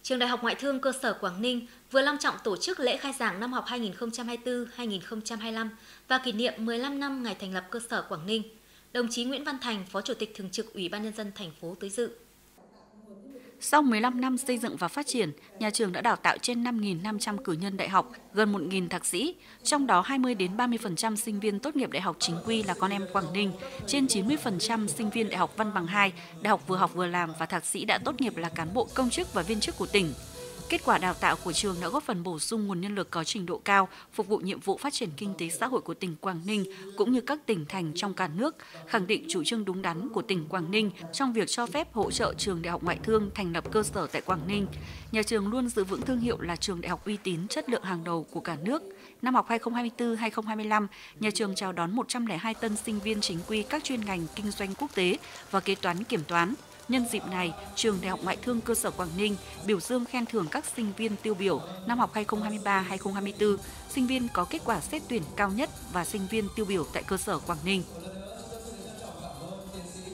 Trường Đại học Ngoại thương cơ sở Quảng Ninh vừa long trọng tổ chức lễ khai giảng năm học 2024-2025 và kỷ niệm 15 năm ngày thành lập cơ sở Quảng Ninh. Đồng chí Nguyễn Văn Thành, Phó Chủ tịch Thường trực Ủy ban Nhân dân thành phố tới dự. Sau 15 năm xây dựng và phát triển, nhà trường đã đào tạo trên 5.500 cử nhân đại học, gần 1.000 thạc sĩ, trong đó 20 đến 30% sinh viên tốt nghiệp đại học chính quy là con em Quảng Ninh, trên 90% sinh viên đại học Văn bằng 2, đại học vừa học vừa làm và thạc sĩ đã tốt nghiệp là cán bộ công chức và viên chức của tỉnh. Kết quả đào tạo của trường đã góp phần bổ sung nguồn nhân lực có trình độ cao, phục vụ nhiệm vụ phát triển kinh tế xã hội của tỉnh Quảng Ninh cũng như các tỉnh thành trong cả nước, khẳng định chủ trương đúng đắn của tỉnh Quảng Ninh trong việc cho phép hỗ trợ trường Đại học Ngoại thương thành lập cơ sở tại Quảng Ninh. Nhà trường luôn giữ vững thương hiệu là trường đại học uy tín, chất lượng hàng đầu của cả nước. Năm học 2024-2025, nhà trường chào đón 102 tân sinh viên chính quy các chuyên ngành kinh doanh quốc tế và kế toán kiểm toán. Nhân dịp này, trường Đại học Ngoại thương cơ sở Quảng Ninh biểu dương khen thưởng các sinh viên tiêu biểu năm học 2023-2024, sinh viên có kết quả xét tuyển cao nhất và sinh viên tiêu biểu tại cơ sở Quảng Ninh.